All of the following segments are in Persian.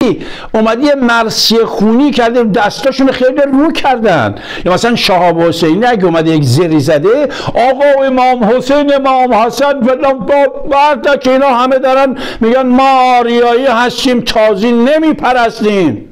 وقتی اومدی یه مرثیه خونی کرده دستاشون خیلی رو کردن. یا مثلا شهاب حسینی اگه اومده یک زری زده آقا امام حسین امام حسن فلان بعد که اینا همه دارن میگن ما آریایی هستیم تازی نمیپرستیم،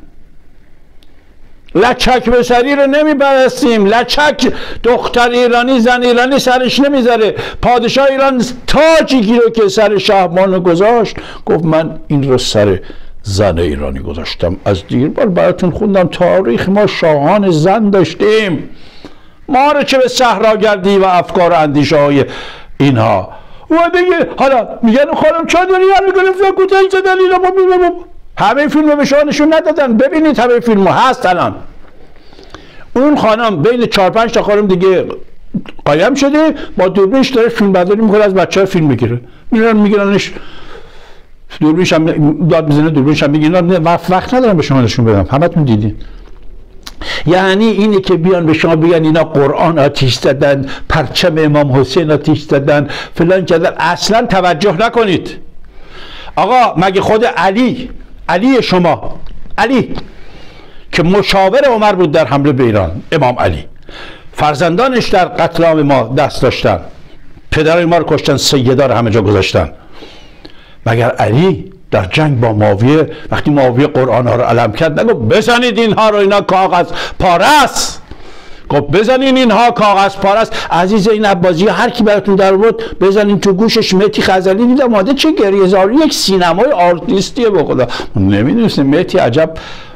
لچک به سری رو نمیپرستیم، لچک دختر ایرانی زن ایرانی سرش نمیذاره. پادشاه ایران تاجی رو که سر شهبانو گذاشت گفت من این رو سر زن ایرانی گذاشتم. از دیر بار براتون خوندم تاریخ ما شاهان زن داشتیم. ما رو چه به صحراگردی و افکار و اندیشه های اینها و بگه حالا میگن خانم چادری میگن کوتاه چه دلیل همه فیلم به شما نشون ندادن. ببینید همه فیلم هست الان. اون خانم بین 4-5 تا خانم دیگه قایم شده با دوربینش داره فیلم برداری میکنه از بچه‌ها فیلم میگیره. میگیرنش دوربینش هم داد میزنه دوربینش هم میگیرن. وقت ندارم به شما نشون بدم همتون دیدین. یعنی اینه که بیان به شما بگن اینا قرآن آتیش زدن، پرچم امام حسین آتیش زدن، فلان کردن. اصلا توجه نکنید. آقا مگه خود علی شما علی که مشاور عمر بود در حمله به ایران، امام علی فرزندانش در قتل عام ما دست داشتن، پدر ما رو کشتن، سیدا رو همه جا گذاشتن. مگر علی در جنگ با معاویه وقتی معاویه قرآن ها رو علم کرد نگو بزنید اینها رو اینا کاغذ پاره است؟ گفت بزنین اینها کاغذ پاره است. عزیز این عباسی هر کی براتون در بود بزنین تو گوشش. مهدی خزعلی دیدم ماده چه گریه زاری، یک سینمای آرتیستیه به خدا. نمیدونستیم مهدی عجب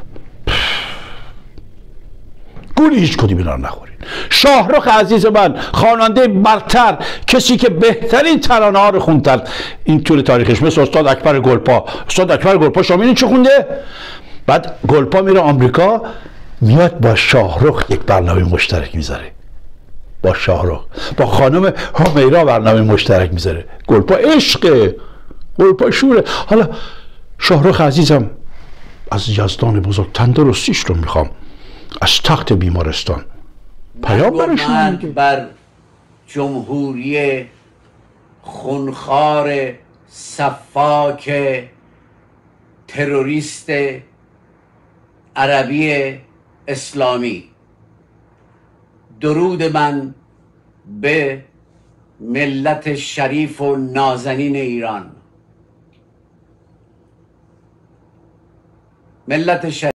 گولی هیچ کدوم اینا رو نخورین. شاهرخ عزیز من خواننده برتر، کسی که بهترین ترانه ها رو خوندن این طول تاریخش، مثل استاد اکبر گلپا. استاد اکبر گلپا شما می‌بینید چه خونده؟ بعد گلپا میره آمریکا میاد با شاهرخ یک برنامه مشترک میذاره، با شاهرخ با خانم همیرا برنامه مشترک میذاره. گلپا عشقه، گلپا شوره. حالا شاهرخ عزیزم از یزدان بزرگ تندرستیش رو میخوام از تخت بیمارستان پیام برشون میگه. بر جمهوری خونخوار سفاک تروریست عربی اسلامی، درود من به ملت شریف و نازنین ایران. ملت شریف